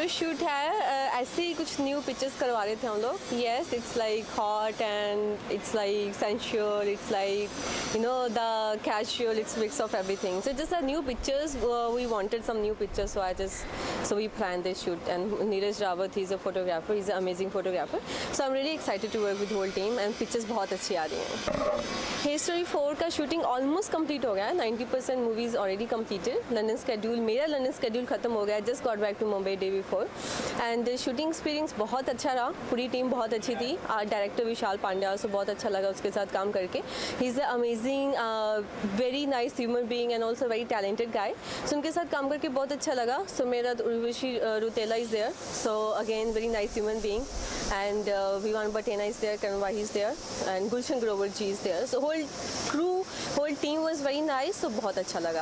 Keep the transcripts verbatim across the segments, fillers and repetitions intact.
Shoot है, uh, ऐसे ही कुछ न्यू पिक्चर्स करवा रहे थे हम लोग. Yes, it's like hot and it's like sensual, it's like, you know, the casual, it's mix of everything. So just a new pictures, uh, we wanted some new pictures, so I just, so we planned this shoot. And Neeraj Rawat, he's a photographer, he's an amazing photographer. So I'm really excited to work with the whole team and pictures बहुत अच्छी आ रही हैं. Hey Story four का shooting almost complete हो गया है. ninety percent movies already completed. London schedule, मेरा London schedule खत्म हो गया. Just got back to Mumbai day before. And shooting experience बहुत अच्छा रहा. पूरी टीम बहुत अच्छी थी. Art director Vishal Pandya, so बहुत अच्छा लगा उसके साथ काम करके. He is a amazing, very nice human being and also very talented guy. So उनके साथ काम करके बहुत अच्छा लगा. सो मेरा Urvashi Rautela is there, so again very nice human being. And uh, Vivan Batena is there, Karan Wahi is there, and Gulshan Grover ji is there. So whole crew, whole team was very nice. So बहुत अच्छा लगा.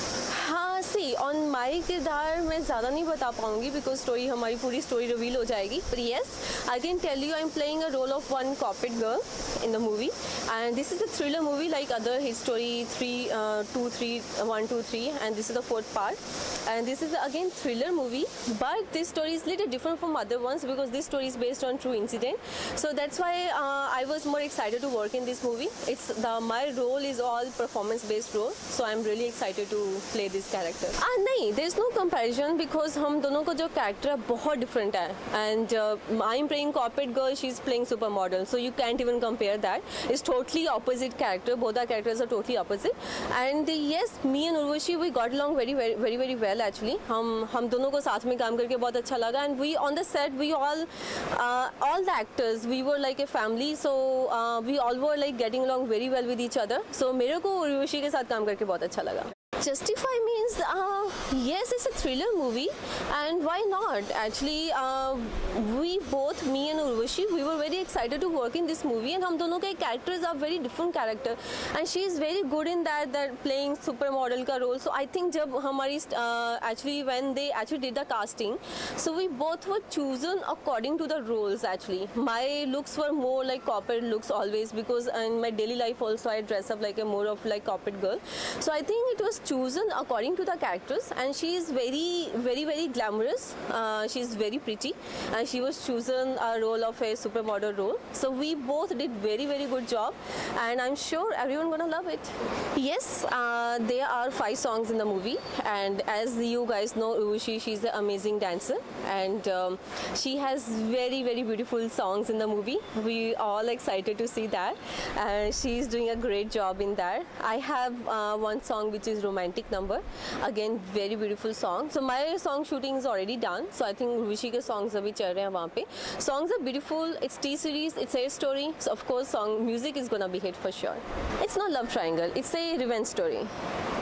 हाँ, सी on my किरदार मैं ज़्यादा नहीं बता पाऊँगी बिकॉज स्टोरी हमारी पूरी स्टोरी रिवील हो जाएगी. पर yes, I can tell you I am playing a role of one corporate girl in the movie, and this is a thriller movie like other his story three uh, two three one two three, and this is the fourth part, and this is again thriller movie, but this story is little different from other ones because this story is based on true incident. So that's why uh, I was more excited to work in this movie. It's the my role is all performance based role, so I'm really excited to play this character. ah nahi, there is no comparison because हम दोनों का जो character है बहुत different है, and uh, I'm playing corporate girl, she's playing supermodel, so you can't even compare that. It's totally opposite character. Both our characters are totally opposite. And uh, yes, me and Urvashi we got along very very very very well actually. हम हम दोनों को साथ में काम करके बहुत अच्छा लगा. And we on the set we all uh, all the actors we were like a family. So uh, we all were like getting along very well with each other. So मेरे को उर्वशी के साथ काम करके बहुत अच्छा लगा. Justify means uh, yes, it's a thriller movie, and why not? Actually, uh, we both, me and Urvashi, we were very excited to work in this movie, and हम दोनों के characters are very different character, and she is very good in that that playing supermodel का role. So I think जब हमारी uh, actually when they actually did the casting, so we both were chosen according to the roles. Actually, my looks were more like corporate looks always because in my daily life also I dress up like a more of like corporate girl. So I think it was chosen according to the characters, and she is very very very glamorous. Uh, she is very pretty, and she was chosen a role of a supermodel role. So we both did very very good job, and I'm sure everyone gonna love it. Yes, uh, there are five songs in the movie, and as you guys know, Urvashi, she's an amazing dancer, and um, she has very very beautiful songs in the movie. We all excited to see that, and she's doing a great job in that. I have uh, one song which is romantic number, again very beautiful song. So my song shooting is already done, so I think Urvashi के songs अभी चल रहे हैं वहाँ पे. Songs are beautiful. It's T series, it's a story, so of course song music is gonna be hit for sure. It's not love triangle, it's a revenge story.